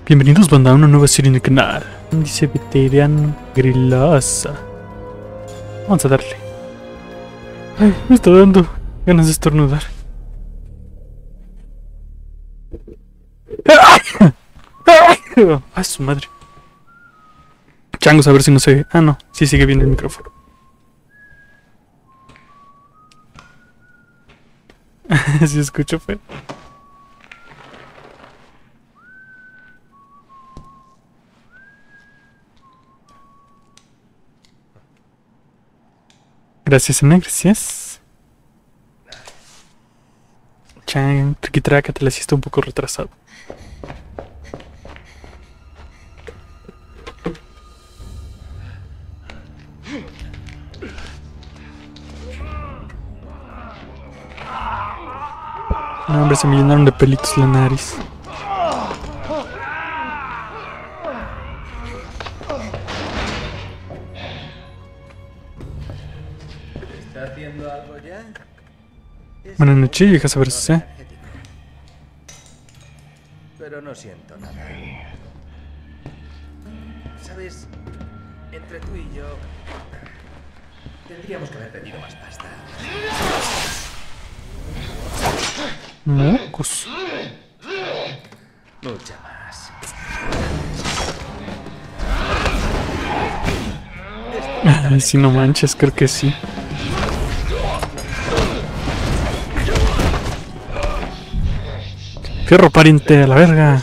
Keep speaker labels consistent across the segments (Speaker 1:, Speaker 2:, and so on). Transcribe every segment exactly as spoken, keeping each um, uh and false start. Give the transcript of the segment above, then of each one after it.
Speaker 1: Bienvenidos, banda, a una nueva serie en el canal. Dice veterano grilosa. Vamos a darle. Ay, me está dando ganas de estornudar. ¡Ay, su madre! Changos, a ver si no se... Ah, no, sí sigue bien el micrófono. Sí escucho feo. Gracias, Ana, gracias. Chan, triquitraca, te la hiciste un poco retrasado. No, hombre, se me llenaron de pelitos la nariz.
Speaker 2: ¿Está haciendo algo ya?
Speaker 1: Buenas noches, vieja saberse.
Speaker 2: Pero no siento nada. ¿Sabes? Entre tú y yo tendríamos que haber pedido más pasta.
Speaker 1: Mocos.
Speaker 2: Mucha más.
Speaker 1: Ay, si no manches, creo que sí. Fierro pariente, a la verga.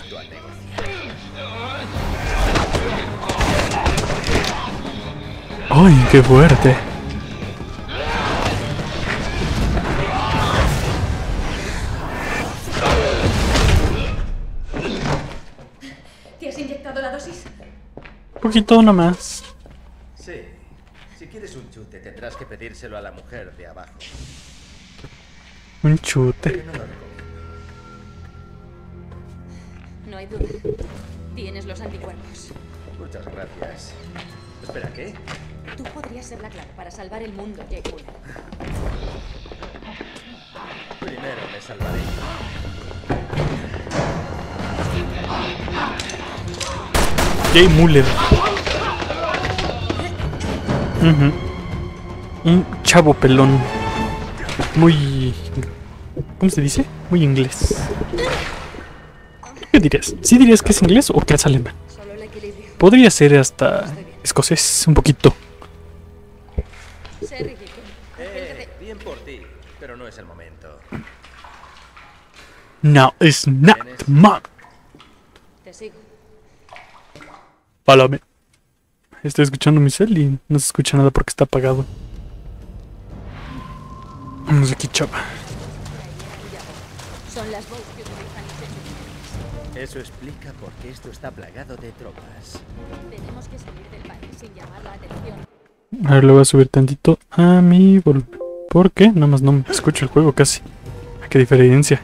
Speaker 1: Ay, qué fuerte.
Speaker 3: ¿Te has inyectado la dosis?
Speaker 1: Poquito nomás.
Speaker 2: Sí. Si quieres un chute, tendrás que pedírselo a la mujer de abajo.
Speaker 1: Un chute.
Speaker 2: Pero no lo recomiendo.
Speaker 3: No hay duda. Tienes los anticuerpos.
Speaker 2: Muchas gracias. Espera, ¿qué?
Speaker 3: Tú podrías ser la clave para salvar el mundo, Jake Muller.
Speaker 2: Primero me salvaré.
Speaker 1: Jay Muller. Uh-huh. Un chavo pelón. Muy... ¿Cómo se dice? Muy inglés. ¿Qué dirías? ¿Sí dirías que es inglés o que es alemán?
Speaker 3: Solo el equilibrio.
Speaker 1: Podría ser hasta escocés, un poquito.
Speaker 3: Sé ridículo.
Speaker 2: Eh, bien por ti, pero no es el momento.
Speaker 1: No, it's not, man.
Speaker 3: Te sigo.
Speaker 1: Pálame. Estoy escuchando mi cel y no se escucha nada porque está apagado. Vamos aquí, chava.
Speaker 3: Son las bows que utilizan los hechos.
Speaker 2: Eso explica por qué esto está plagado de tropas.
Speaker 3: Tenemos que salir del país sin llamar la atención.
Speaker 1: A ver, le voy a subir tantito a mi vol... ¿Por qué? Nada más no me escucho el juego casi. ¿Qué diferencia?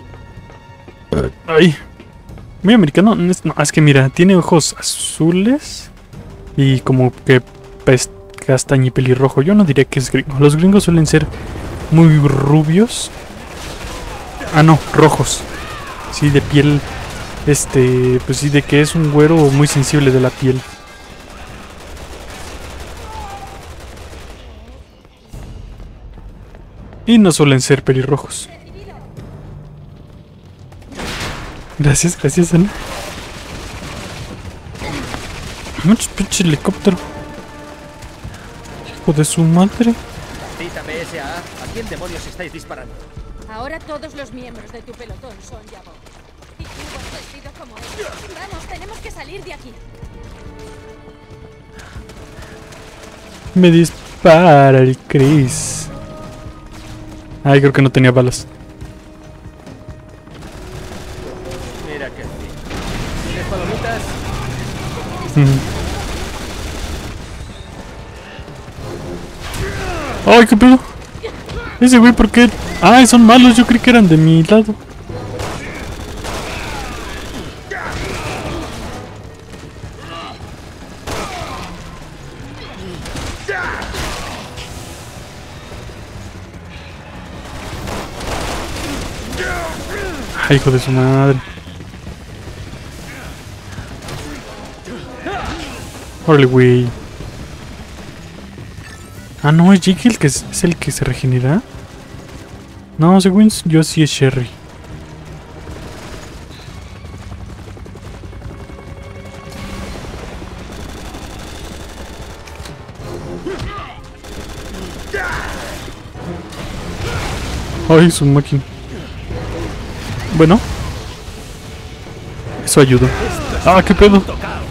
Speaker 1: Ay. Muy americano. No, es, no, es que mira, tiene ojos azules y como que pes, castaño y pelirrojo. Yo no diría que es gringo. Los gringos suelen ser muy rubios. Ah, no, rojos. Sí, de piel. Este, pues sí, de que es un güero muy sensible de la piel. Y no suelen ser pelirrojos. Gracias, gracias, Ana. Muchos pinches helicóptero. Hijo de su madre.
Speaker 2: Cita P S A, ¿a quién demonios estáis disparando?
Speaker 3: Ahora todos los miembros de tu pelotón son Yabos. Y tú has vestido como ellos. Vamos, tenemos que salir de aquí.
Speaker 1: Me dispara el Chris. Ay, creo que no tenía balas.
Speaker 2: Mira que sí. ¿Tienes palomitas?
Speaker 1: Mm. Ay, qué pedo. Ese güey, ¿por qué? Ay, son malos, yo creí que eran de mi lado. Ay, hijo de su madre. Órale, güey. Ah, no, es Jake el que es, es el que se regenera. No, según yo sí es Sherry. Ay, su máquina. Bueno. Eso ayuda. Ah, qué pedo.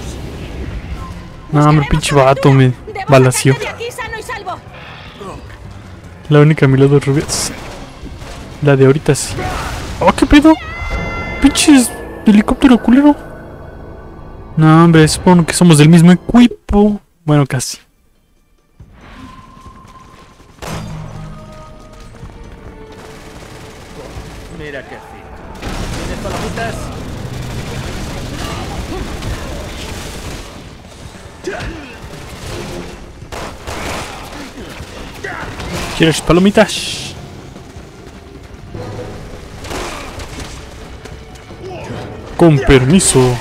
Speaker 1: No, me pinche vato, me balació. La única a mi lado es rubia. La de ahorita sí. Oh, qué pedo. Pinches helicóptero culero. No, hombre, supongo que somos del mismo equipo. Bueno, casi.
Speaker 2: Mira qué fin. ¿Tienes palomitas?
Speaker 1: ¿Quieres palomitas? Con permiso.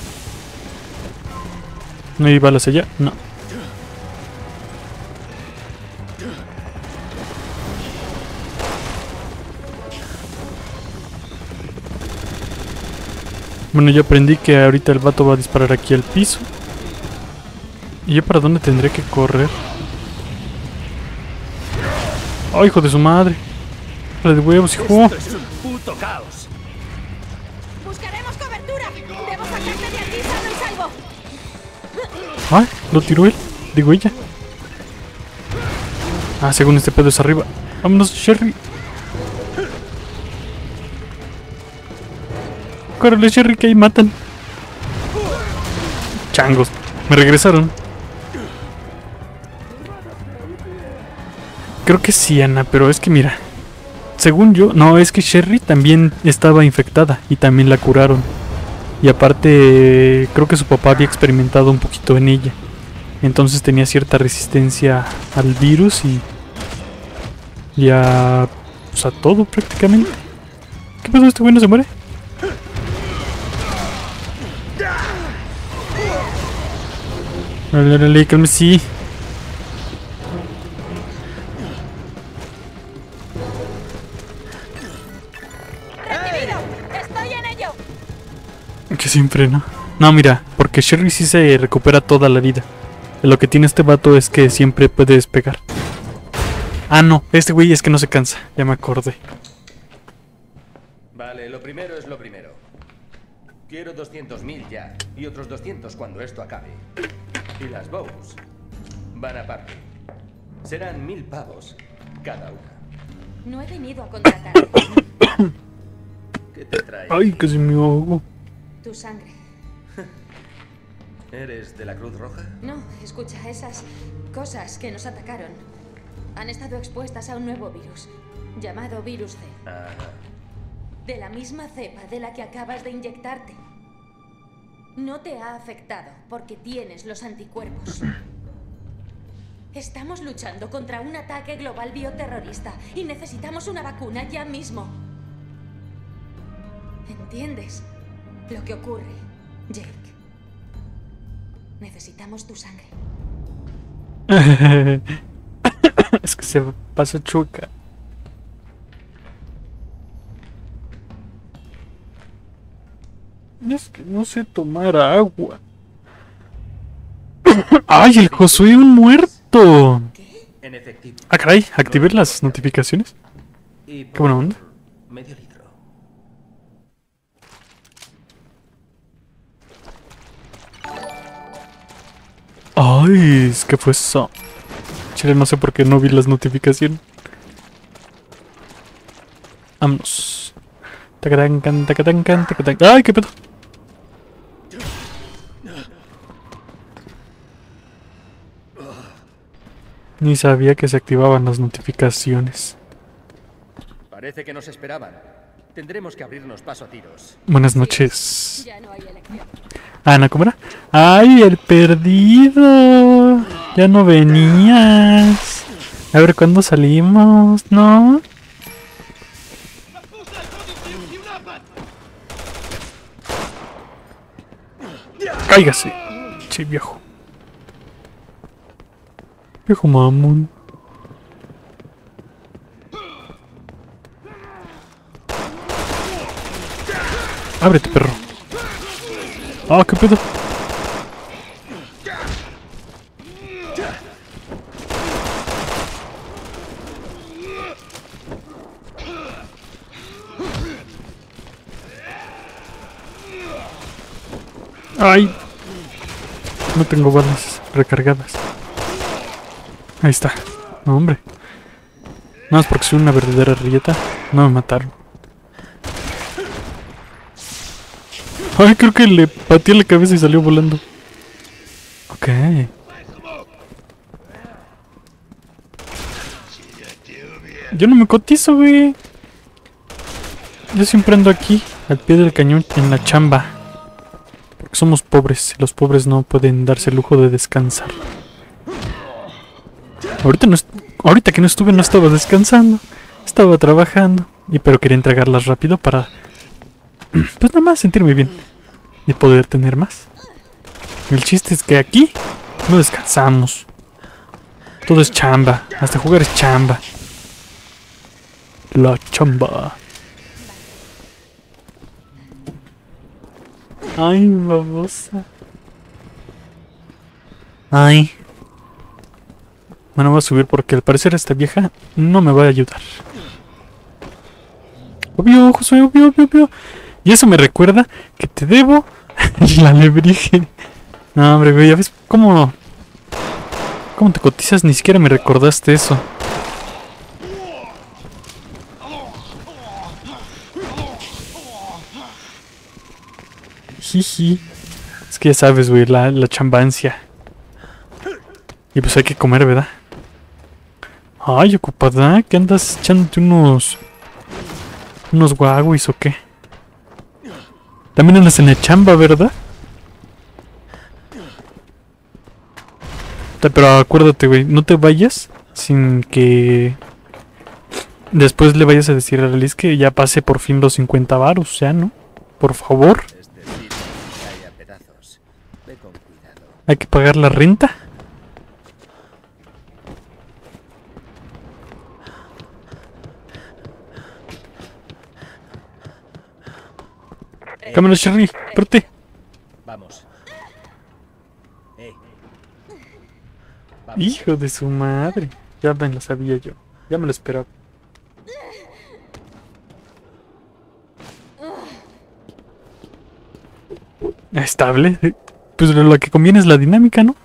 Speaker 1: ¿No hay balas allá? No. Bueno, yo aprendí que ahorita el vato va a disparar aquí al piso. ¿Y yo para dónde tendré que correr? ¡Ay, hijo de su madre! La de huevos, hijo.
Speaker 2: Esto es un puto caos.
Speaker 3: Buscaremos cobertura. Debo sacarte de aquí sano y salvo.
Speaker 1: ¡Ay! Lo tiró él. Digo ella. Ah, según este pedo es arriba. Vámonos, Sherry. Córrele, Sherry, que ahí matan. Changos. Me regresaron. Creo que sí, Ana, pero es que mira. Según yo, no, es que Sherry también estaba infectada y también la curaron. Y aparte, creo que su papá había experimentado un poquito en ella. Entonces tenía cierta resistencia al virus y... Y a... Pues a todo prácticamente. ¿Qué pasó? ¿Este güey no se muere? Dale, dale, calme, sí. Que siempre, ¿no? No, mira, porque Sherry sí se recupera toda la vida. Lo que tiene este vato es que siempre puede despegar. Ah, no, este güey es que no se cansa. Ya me acordé.
Speaker 2: Vale, lo primero es lo primero. Quiero doscientos mil ya, y otros doscientos cuando esto acabe. Y las bows van aparte. Serán mil pavos cada una.
Speaker 3: No he venido a contratar.
Speaker 2: ¿Qué te trae?
Speaker 1: Ay, casi me ahogo.
Speaker 3: Tu sangre.
Speaker 2: ¿Eres de la Cruz Roja?
Speaker 3: No, escucha, esas cosas que nos atacaron han estado expuestas a un nuevo virus, llamado Virus C.
Speaker 2: Ajá.
Speaker 3: De la misma cepa de la que acabas de inyectarte. No te ha afectado porque tienes los anticuerpos. Estamos luchando contra un ataque global bioterrorista y necesitamos una vacuna ya mismo. ¿Entiendes lo que ocurre, Jake? Necesitamos tu sangre.
Speaker 1: Es que se pasa chueca. Es que no sé tomar agua. ¡Ay, el Josué un muerto!
Speaker 2: En efectivo.
Speaker 1: Ah, caray, activé las notificaciones.
Speaker 2: Y
Speaker 1: Qué buena onda.
Speaker 2: medio litro.
Speaker 1: Ay, ¿qué fue eso? Chile, no sé por qué no vi las notificaciones. Vámonos. Tacatancan, tacatancan, tacatancan. ¡Ay, qué pedo! Ni sabía que se activaban las notificaciones.
Speaker 2: Parece que nos esperaban. Tendremos que abrirnos paso a tiros.
Speaker 1: Buenas noches.
Speaker 3: Ya no hay elección.
Speaker 1: Ana, ¿cómo era? ¡Ay, el perdido! Ya no venías. A ver, ¿cuándo salimos? ¿No? Cáigase, che viejo. Viejo mamón. Ábrete, perro. Ah, qué pedo. Ay. No tengo balas recargadas. Ahí está. No, hombre. Nada más porque soy una verdadera rieta. No me mataron. Ay, creo que le pateé la cabeza y salió volando. Ok. Yo no me cotizo, güey. Yo siempre ando aquí, al pie del cañón, en la chamba. Porque somos pobres. Los pobres no pueden darse el lujo de descansar. Ahorita, no ahorita que no estuve no estaba descansando. Estaba trabajando. Y pero quería entregarlas rápido para... Pues nada más sentirme bien. Y poder tener más. El chiste es que aquí no descansamos. Todo es chamba. Hasta jugar es chamba. La chamba. Ay, babosa. Ay. Bueno, voy a subir porque al parecer esta vieja no me va a ayudar. Obvio, Josué, obvio, obvio, obvio. Y eso me recuerda que te debo la alebrije. No, hombre, güey, ya ves cómo... ¿Cómo te cotizas? Ni siquiera me recordaste eso. Jiji. Es que ya sabes, güey, la, la chambancia. Y pues hay que comer, ¿verdad? Ay, ocupada, ¿qué andas echándote unos... unos guaguis o qué? También andas en la chamba, ¿verdad? Pero acuérdate, güey, no te vayas sin que... Después le vayas a decir a la Liz que ya pase por fin los cincuenta varos, ¿ya no? Por favor. Hay que pagar la renta. Cámara, Sherry, espérate.
Speaker 2: Vamos. Eh.
Speaker 1: Vamos. Hijo de su madre. Ya me lo sabía yo. Ya me lo esperaba. Estable. Pues lo que conviene es la dinámica, ¿no?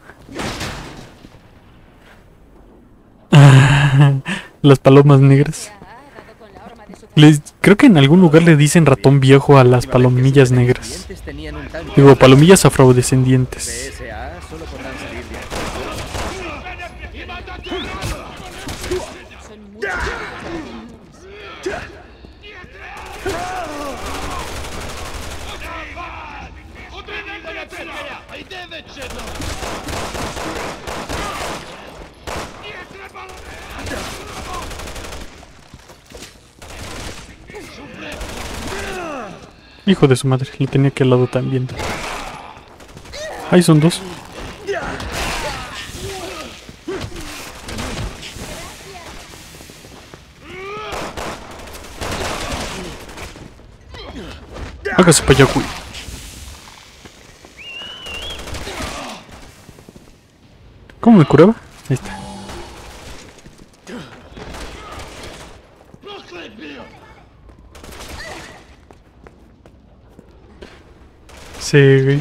Speaker 1: Las palomas negras. Les, creo que en algún lugar le dicen ratón viejo a las palomillas negras. Digo, palomillas afrodescendientes. Hijo de su madre, lo tenía aquí al lado también. Ahí son dos. Hágase para allá, güey. ¿Cómo me curaba? Ahí está. Sí, güey.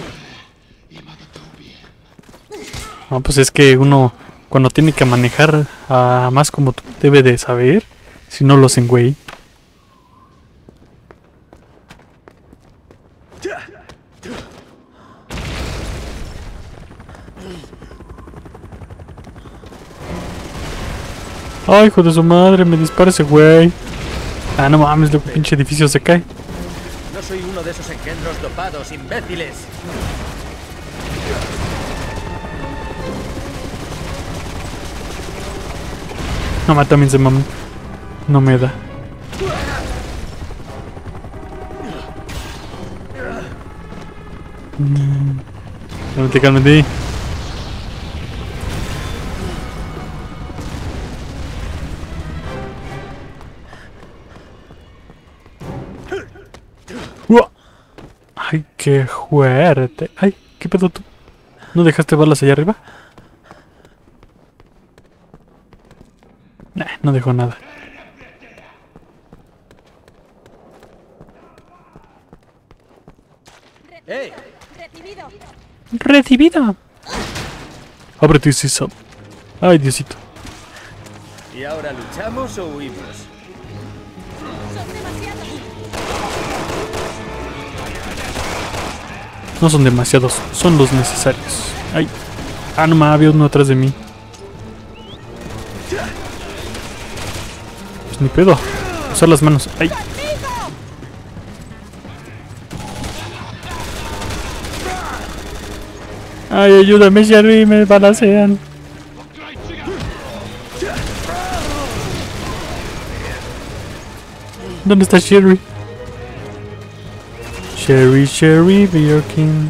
Speaker 1: No, pues es que uno cuando tiene que manejar a más como tú debe de saber, si no lo hacen, güey. Ay, hijo de su madre, me dispara ese güey. Ah, no mames, el pinche edificio se cae.
Speaker 2: No soy uno de esos engendros dopados, imbéciles.
Speaker 1: No, ma, también se mamó. No me da. Cálmate, cálmate. Ay, qué fuerte. Ay, ¿qué pedo tú? ¿No dejaste balas allá arriba? Nah, no dejó nada.
Speaker 2: ¡Ey!
Speaker 3: Recibido.
Speaker 1: ¡Recibido! Ábrete, Sisam. Ay, Diosito.
Speaker 2: ¿Y ahora luchamos o huimos?
Speaker 3: Son demasiados.
Speaker 1: No son demasiados, son los necesarios. Ay. Ah, no mames, había uno atrás de mí. Pues ni pedo. Usar las manos. Ay. Ay, ayúdame, Sherry, me balancean. ¿Dónde está Sherry? Sherry, Sherry, Beer King.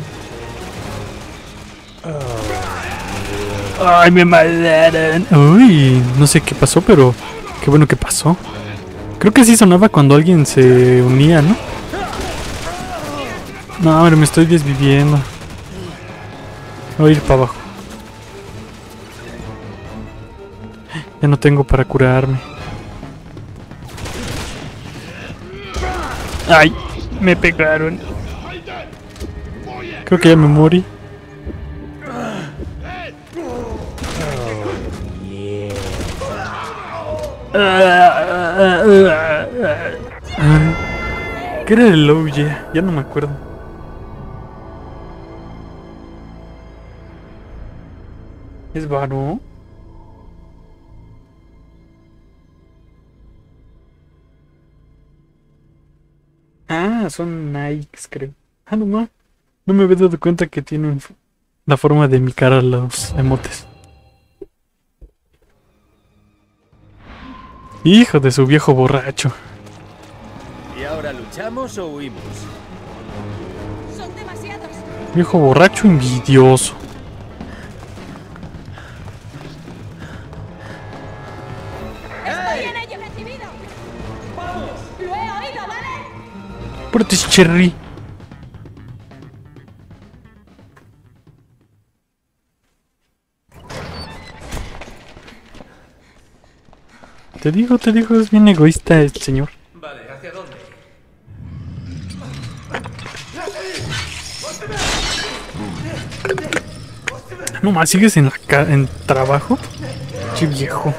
Speaker 1: Ay, me mataron. Uy, no sé qué pasó, pero qué bueno que pasó. Creo que sí sonaba cuando alguien se unía, ¿no? No, hombre, me estoy desviviendo. Voy a ir para abajo. Ya no tengo para curarme. Ay, me pegaron. Creo que ya me morí. ¿Qué era el low yeah? Ya no me acuerdo. ¿Es varo? Ah, son Nikes, creo. Ah, no más. No me había dado cuenta que tienen la forma de mi cara los emotes. Hijo de su viejo borracho.
Speaker 2: ¿Y ahora luchamos o huimos?
Speaker 3: Son demasiados.
Speaker 1: Viejo borracho envidioso.
Speaker 3: Estoy en ello. Recibido.
Speaker 2: ¡Vamos!
Speaker 3: Lo he oído, ¿vale?
Speaker 1: Apúrate, Cherry. Te digo, te digo, es bien egoísta este señor.
Speaker 2: Vale, ¿hacia dónde?
Speaker 1: No más, ¿sigues en la ca en trabajo? Che viejo.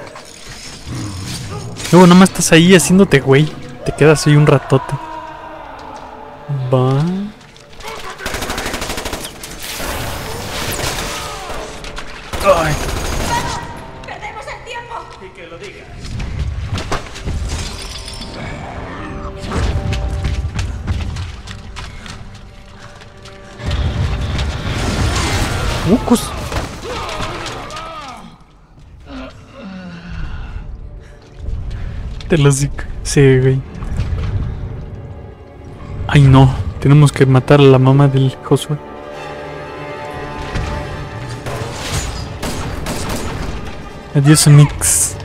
Speaker 1: Luego nomás estás ahí haciéndote güey. Te quedas ahí un ratote. Va. Ay.
Speaker 3: ¡Perdemos el tiempo!
Speaker 2: Y que lo digas.
Speaker 1: Mucos. Te los digo. Sí, güey. Ay, no. Tenemos que matar a la mamá del Josué. Adiós, Mix.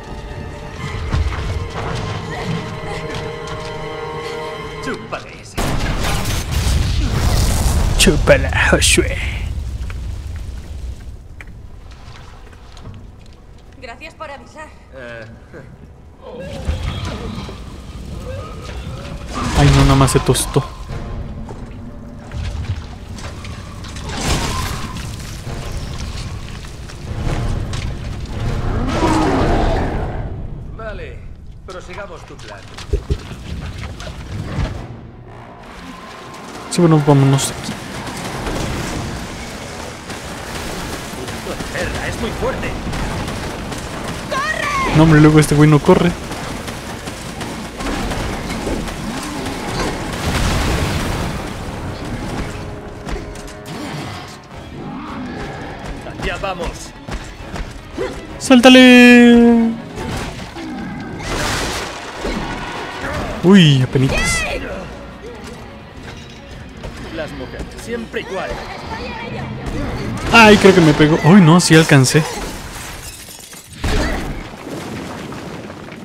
Speaker 2: Chúpale ese.
Speaker 1: Chúpala, Josué.
Speaker 3: Gracias por avisar.
Speaker 2: Eh,
Speaker 1: Ay, no, nada más se tostó.
Speaker 2: vale, prosigamos tu plan.
Speaker 1: Sí, bueno, vámonos aquí.
Speaker 2: Perra, es muy fuerte.
Speaker 1: No, hombre, luego este güey no corre.
Speaker 2: Ya vamos.
Speaker 1: ¡Suéltale! Uy, apenitas.
Speaker 2: Las mujeres, siempre igual.
Speaker 1: Ay, creo que me pegó. Uy, no, sí alcancé.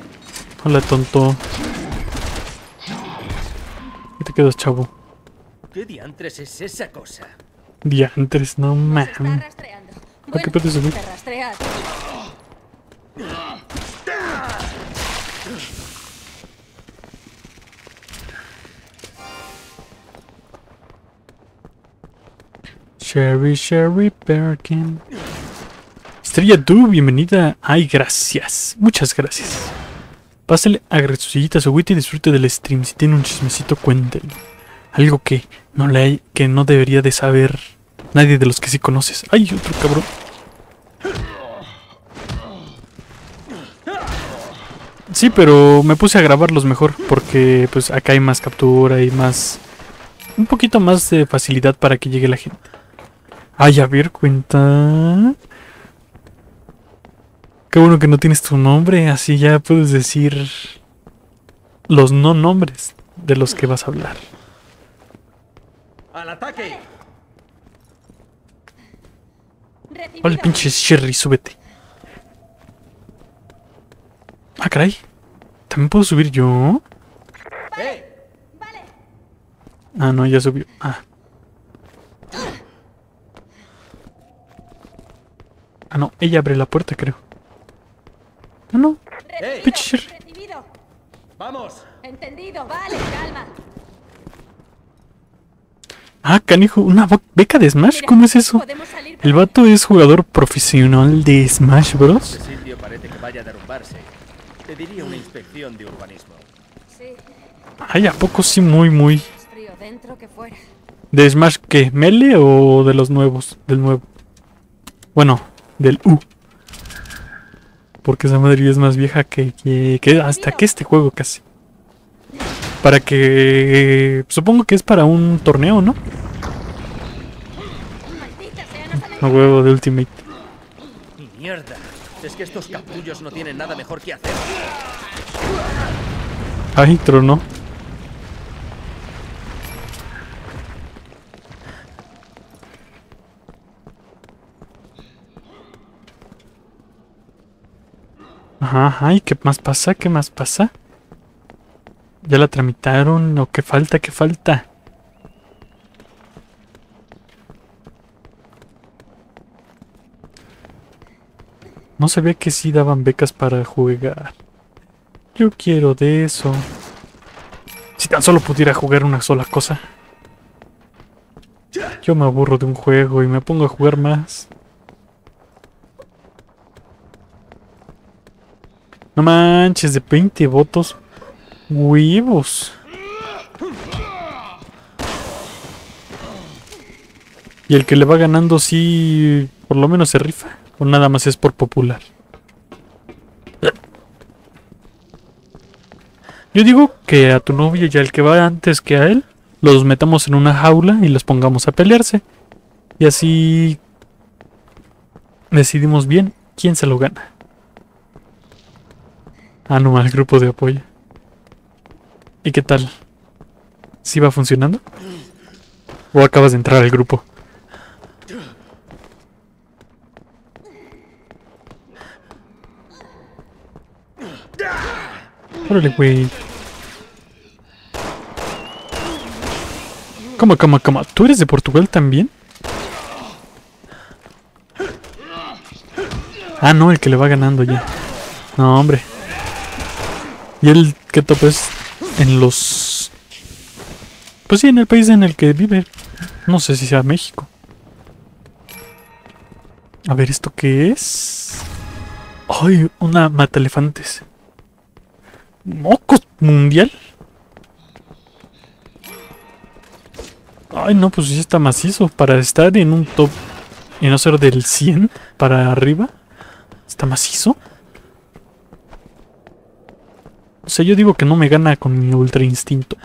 Speaker 1: Hola, tonto. ¿Qué te quedas, chavo?
Speaker 2: ¿Qué diantres es esa cosa?
Speaker 1: Diantres, no
Speaker 3: Nos está
Speaker 1: mames.
Speaker 3: rastreando.
Speaker 1: ¿Para qué
Speaker 3: Bueno,
Speaker 1: puedes subir?
Speaker 3: te rastrea a ti.
Speaker 1: Sherry, Sherry Birkin. Estrella Du, bienvenida. Ay, gracias. Muchas gracias. Pásale, agarre su sillita, su agüita y disfrute del stream. Si tiene un chismecito, cuéntelo. Algo que no le hay, que no debería de saber nadie de los que sí conoces. Ay, otro cabrón. Sí, pero me puse a grabarlos mejor porque pues acá hay más captura y más... un poquito más de facilidad para que llegue la gente. Ay, a ver, cuenta... Qué bueno que no tienes tu nombre, así ya puedes decir los no nombres de los que vas a hablar.
Speaker 2: ¡Al ataque!
Speaker 3: Recibido.
Speaker 1: Vale, pinche Sherry, súbete. Ah, caray. ¿También puedo subir yo?
Speaker 2: ¡Eh!
Speaker 3: Vale.
Speaker 1: Ah, no, ya subió. Ah. Ah, no, ella abre la puerta, creo. Ah, no.
Speaker 2: ¡Eh!
Speaker 1: Pinche Sherry.
Speaker 3: Recibido.
Speaker 2: ¡Vamos!
Speaker 3: Entendido. Vale, calma.
Speaker 1: Ah, canijo, ¿una bo- beca de Smash?
Speaker 3: Mira,
Speaker 1: ¿Cómo es eso?
Speaker 3: podemos salir por
Speaker 1: El
Speaker 3: ahí.
Speaker 1: vato es jugador profesional de Smash Bros.
Speaker 2: Este sitio parece que vaya a derrumbarse. Te diría una inspección de urbanismo.
Speaker 3: Sí,
Speaker 1: Ay, ¿a poco sí muy, muy...
Speaker 3: más frío dentro que fuera.
Speaker 1: ¿De Smash qué? ¿Melee o de los nuevos? Del nuevo. Bueno, del U. Porque esa madre es más vieja que, que, que hasta que este juego casi. Para que... Supongo que es para un torneo, ¿no?
Speaker 3: Maldita sea, nos han
Speaker 1: Un juego de Ultimate.
Speaker 2: ¡Y mierda! Es que estos capullos no tienen nada mejor que hacer.
Speaker 1: Ay, tronó. Ajá, ajá, ¿y qué más pasa? ¿Qué más pasa? ¿Ya la tramitaron? ¿O qué falta? ¿Qué falta? No sabía que sí daban becas para jugar. Yo quiero de eso. Si tan solo pudiera jugar una sola cosa. Yo me aburro de un juego y me pongo a jugar más. No manches, de veinte votos. Huevos. Y el que le va ganando sí, por lo menos se rifa. O nada más es por popular. Yo digo que a tu novio y al que va antes que a él, los metamos en una jaula y los pongamos a pelearse. Y así decidimos bien quién se lo gana. Ah, no, al grupo de apoyo. ¿Y qué tal? ¿Sí va funcionando? ¿O acabas de entrar al grupo? Órale, güey. ¿Cómo, cómo, cómo? ¿Tú eres de Portugal también? Ah, no, el que le va ganando ya. No, hombre. ¿Y él qué topa es? En los... Pues sí, en el país en el que vive. No sé si sea México. A ver, ¿esto qué es? ¡Ay! Una mata elefantes. ¿Mocos mundial? Ay, no, pues sí está macizo. Para estar en un top y no ser del cien para arriba. Está macizo. O sea, yo digo que no me gana con mi ultra instinto.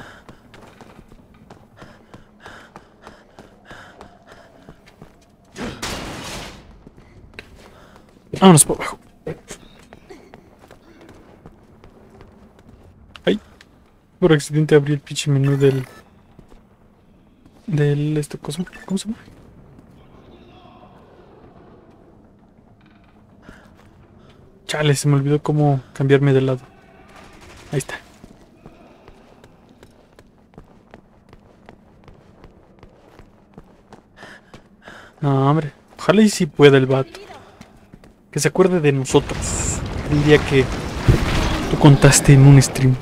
Speaker 1: Vámonos por abajo. Ay. Por accidente abrí el pinche menú del... Del... Este cosa. ¿Cómo se llama? Chale, se me olvidó cómo cambiarme de lado. Ahí está. No, hombre. Ojalá y si pueda el vato. Que se acuerde de nosotros. El día que tú contaste en un stream.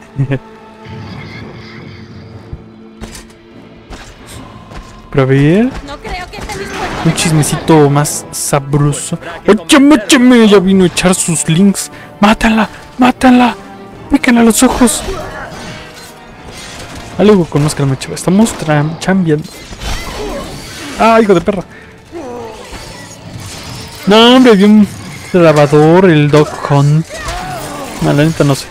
Speaker 1: Pero a ver.
Speaker 3: No creo que esté dispuesto a
Speaker 1: Un chismecito más sabroso. ¡Échame, échame! Ya vino a echar sus links. ¡Mátala! ¡Mátala! ¡Píquenle a los ojos! Algo con máscara me chava. Estamos chambeando. ¡Ah, hijo de perra! No, hombre, vi un grabador, el Dog Hunt. No, la neta no sé.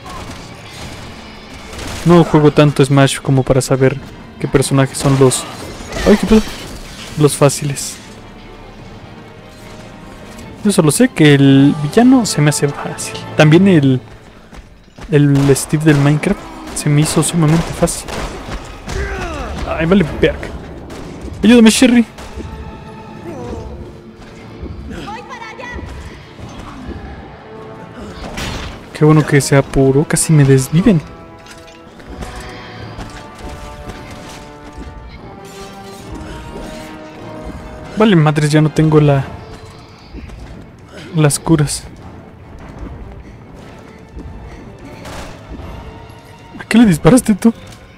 Speaker 1: No juego tanto Smash como para saber qué personajes son los... ¡Ay, qué pedo! Los fáciles. Yo solo sé que el villano se me hace fácil. También el... El Steve del Minecraft se me hizo sumamente fácil. Ay, vale, verga. Ayúdame, Sherry. Qué bueno que sea puro, casi me desviven. Vale, madres, ya no tengo la... Las curas. ¿A qué le disparaste tú?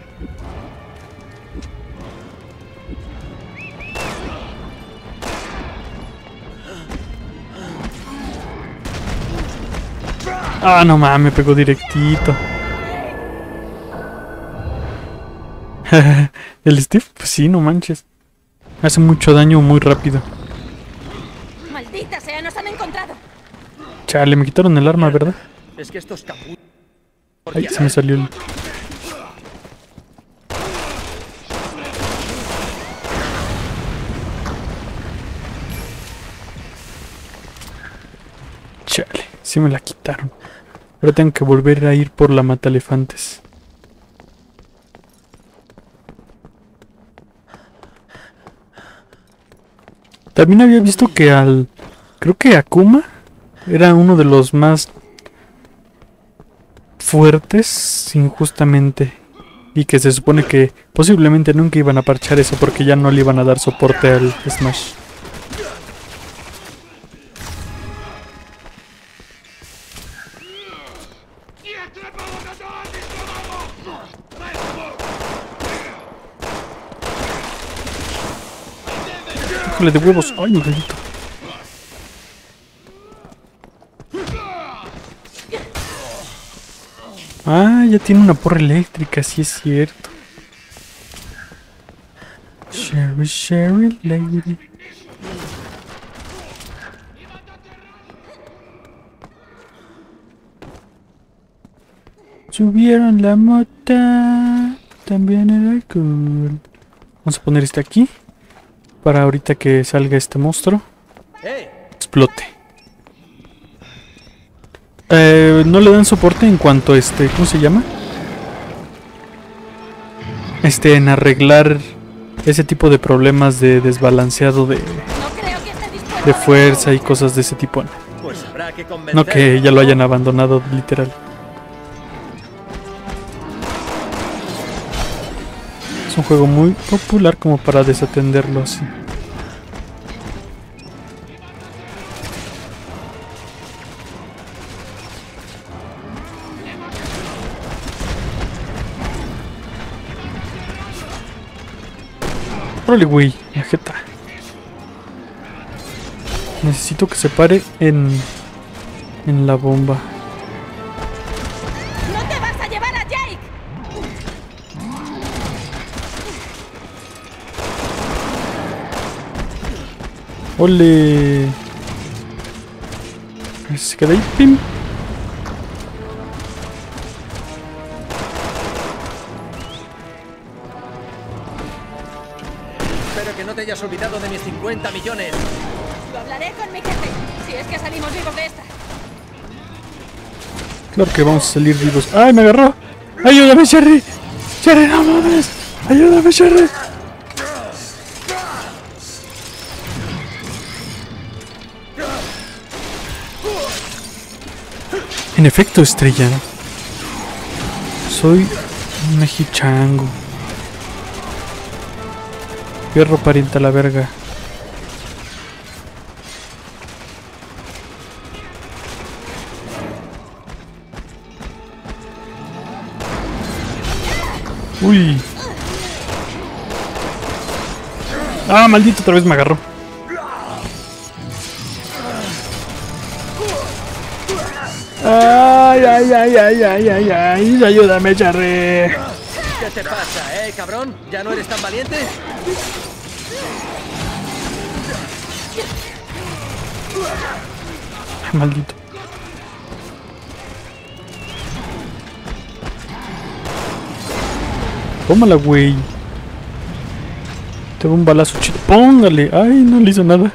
Speaker 1: Ah, no mames, me pegó directito. ¿El Steve? Pues sí, no manches. Hace mucho daño muy rápido.
Speaker 3: Maldita sea, nos han encontrado.
Speaker 1: Chale, me quitaron el arma, ¿verdad?
Speaker 2: Es que estos capullos...
Speaker 1: Ay, se me salió el... Chale, sí me la quitaron. Ahora tengo que volver a ir por la mata elefantes. También había visto que al... Creo que Akuma era uno de los más fuertes injustamente. Y que se supone que posiblemente nunca iban a parchar eso porque ya no le iban a dar soporte al Smash. Híjole de huevos. Ay, mi gallito. Ah, ya tiene una porra eléctrica, sí es cierto. Sherry, Sherry, lady. Subieron la mota. También era cool. Vamos a poner este aquí. Para ahorita que salga este monstruo. Explote. Eh, no le dan soporte en cuanto a este, ¿cómo se llama? Este, en arreglar ese tipo de problemas de desbalanceado de, de fuerza y cosas de ese tipo. No que ya lo hayan abandonado, literal. Es un juego muy popular como para desatenderlo así. Órale, güey, la jeta. Necesito que se pare en en la bomba.
Speaker 3: ¡No te vas a llevar a Jake!
Speaker 1: ¡Ole! Se queda ahí, pim.
Speaker 2: Espero que no te hayas olvidado de mis cincuenta millones.
Speaker 3: Lo hablaré con mi jefe, si es que salimos vivos de esta.
Speaker 1: Claro que vamos a salir vivos. ¡Ay, me agarró! ¡Ayúdame, Sherry! ¡Sherry, no mames! ¡Ayúdame, Sherry! En efecto, estrella. Soy un mexichango. Fierro pariente a la verga. Uy. Ah, maldito, otra vez me agarró. Ay, ay, ay, ay, ay, ay, ay, ayúdame, Charry.
Speaker 2: ¿Qué te pasa, eh, cabrón? ¿Ya no eres tan valiente?
Speaker 1: Maldito. Tómala, güey. Te va un balazo chido. Póngale. Ay, no le hizo nada.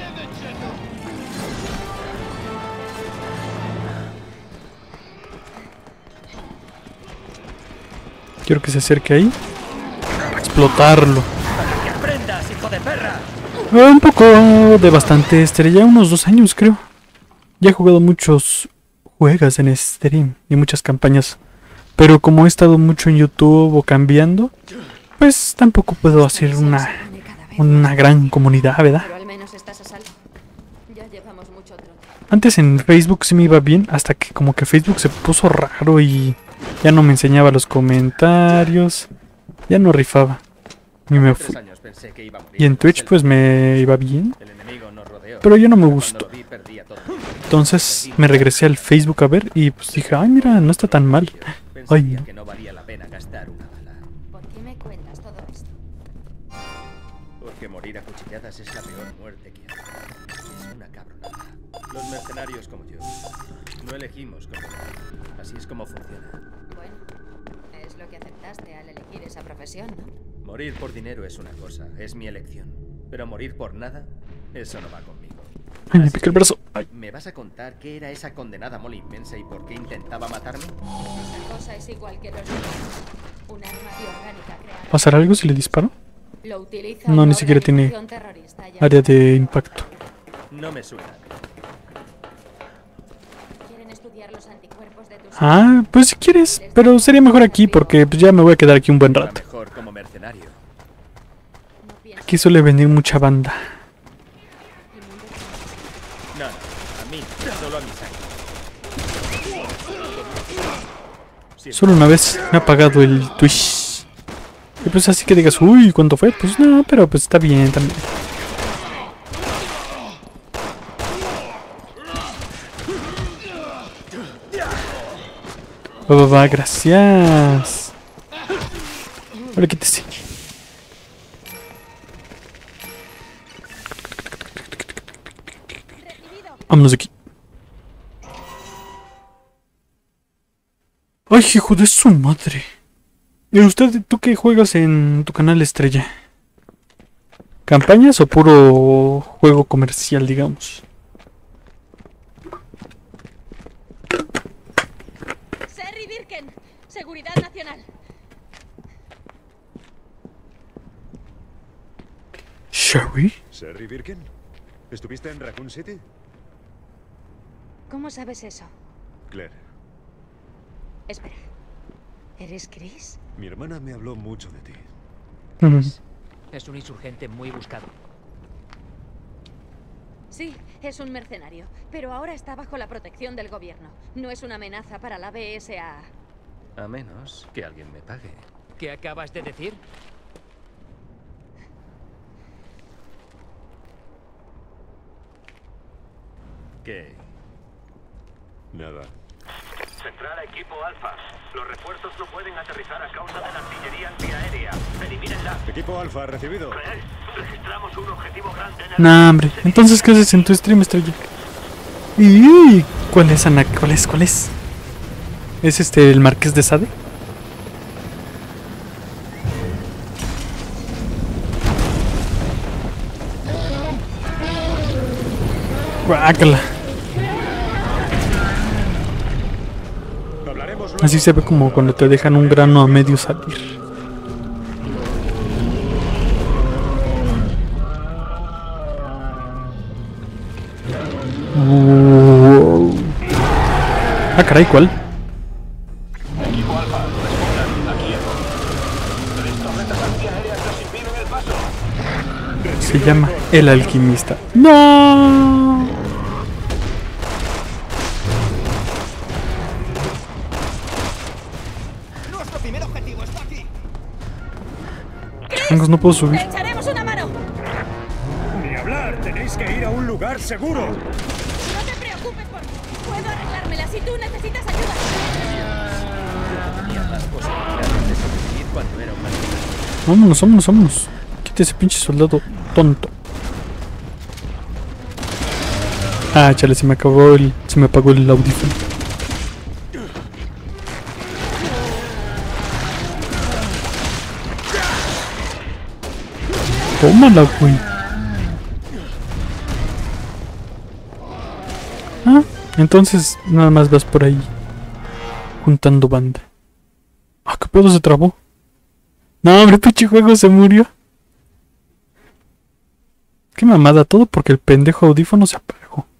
Speaker 1: Quiero que se acerque ahí. Para explotarlo.
Speaker 2: ¡Que aprendas, hijo de perra!
Speaker 1: Un poco de bastante estrella. Unos dos años, creo. Ya he jugado muchos juegos en stream y muchas campañas. Pero como he estado mucho en YouTube o cambiando, pues tampoco puedo hacer una, una gran comunidad, ¿verdad?
Speaker 3: Pero al menos estás a salvo. Ya llevamos mucho trote.
Speaker 1: Antes en Facebook sí me iba bien, hasta que como que Facebook se puso raro y ya no me enseñaba los comentarios. Ya no rifaba. Y, me fu-
Speaker 2: Tres años pensé que iba a morir.
Speaker 1: y en Twitch pues me iba bien.
Speaker 2: El enemigo nos rodeó.
Speaker 1: Pero ya no me
Speaker 2: Cuando
Speaker 1: gustó.
Speaker 2: lo vi, perdía todo.
Speaker 1: Entonces me regresé al Facebook a ver y pues dije, ay mira, no está tan mal. Ay,
Speaker 2: Pensaría
Speaker 1: no.
Speaker 2: que no valía la pena gastar una bala.
Speaker 3: ¿Por qué me cuentas todo esto?
Speaker 2: Porque morir a cuchilladas es la peor muerte que hay. Es una cabronada. Los mercenarios como yo no elegimos como morir. Así es como funciona.
Speaker 3: Bueno, es lo que aceptaste al elegir esa profesión, ¿no?
Speaker 2: Morir por dinero es una cosa, es mi elección. Pero morir por nada, eso no va conmigo.
Speaker 1: Ay, me
Speaker 2: Así
Speaker 1: pica el
Speaker 2: que,
Speaker 1: brazo. Ay.
Speaker 2: ¿me vas a contar qué era esa condenada mole inmensa y por qué intentaba matarme?
Speaker 3: Esa cosa es igual que los demás. Un arma biorgánica creada.
Speaker 1: ¿Pasará algo si le disparo?
Speaker 3: Lo utiliza
Speaker 1: No,
Speaker 3: una
Speaker 1: ni siquiera tiene
Speaker 3: organización terrorista llamada-
Speaker 1: área de impacto.
Speaker 2: No me suena.
Speaker 3: Quieren estudiar los anticuerpos de tus...
Speaker 1: Ah, pues si quieres, pero sería mejor aquí porque pues, ya me voy a quedar aquí un buen
Speaker 2: Era
Speaker 1: rato.
Speaker 2: mejor como mercenario.
Speaker 3: No pienses
Speaker 1: Aquí suele venir mucha banda.
Speaker 3: el mundo
Speaker 2: No, no, a mí, solo a mi sangre. Siempre.
Speaker 1: Solo una vez me ha apagado el Twitch. Y pues así que digas, uy, ¿cuánto fue? Pues no, pero pues está bien también. Va, va, va, gracias. Ahora quítese. Vámonos de aquí. Ay, hijo de su madre. ¿Y usted, tú qué juegas en tu canal estrella? ¿Campañas o puro juego comercial, digamos?
Speaker 3: Serry Birken, Seguridad Nacional.
Speaker 1: ¿Sherry?
Speaker 4: ¿Serry Birken? ¿Estuviste en Raccoon City?
Speaker 3: ¿Cómo sabes eso?
Speaker 4: Claire,
Speaker 3: Espera. ¿Eres Chris?
Speaker 4: mi hermana me habló mucho de ti.
Speaker 1: Mm.
Speaker 5: Es un insurgente muy buscado.
Speaker 3: Sí, es un mercenario, pero ahora está bajo la protección del gobierno. No es una amenaza para la B S A A.
Speaker 2: A menos que alguien me pague.
Speaker 5: ¿Qué acabas de decir?
Speaker 2: ¿Qué?
Speaker 4: Nada.
Speaker 6: Central a equipo Alfa. Los refuerzos no pueden aterrizar a causa de la artillería antiaérea. Elimínenla.
Speaker 4: Equipo Alfa, recibido.
Speaker 6: Eh, Registramos un objetivo grande en el...
Speaker 1: Nah, hombre. Entonces, ¿qué haces en tu stream, estrella? ¿Y cuál es, Ana? ¿Cuál es? ¿Cuál es? ¿Es este el Marqués de Sade? Guácala.
Speaker 4: Hablaremos luego.
Speaker 1: Así se ve como cuando te dejan un grano a medio salir. Wow. Ah, caray, ¿cuál?
Speaker 6: Equipo Alfa, respondan. Aquí Eco. Tres torretas antiaéreas nos impiden el paso.
Speaker 1: Se llama El Alquimista. ¡No!
Speaker 6: Nuestro primer objetivo está aquí.
Speaker 1: changos, no puedo subir.
Speaker 3: ¡Te echaremos una mano!
Speaker 4: Ni hablar, tenéis que ir a un lugar seguro.
Speaker 3: No te preocupes por mí. Puedo arreglármela si tú necesitas ayuda.
Speaker 2: Tenía más posibilidades de sobrevivir cuando era un marino.
Speaker 1: Vámonos, vámonos, vámonos. Quita ese pinche soldado tonto. Ah, chale, se me acabó el... Se me apagó el audífono. Tómala, güey. Ah, entonces nada más vas por ahí juntando banda. Ah, qué pedo, se trabó. No, hombre, pinche juego se murió. Qué mamada, todo porque el pendejo audífono se apagó.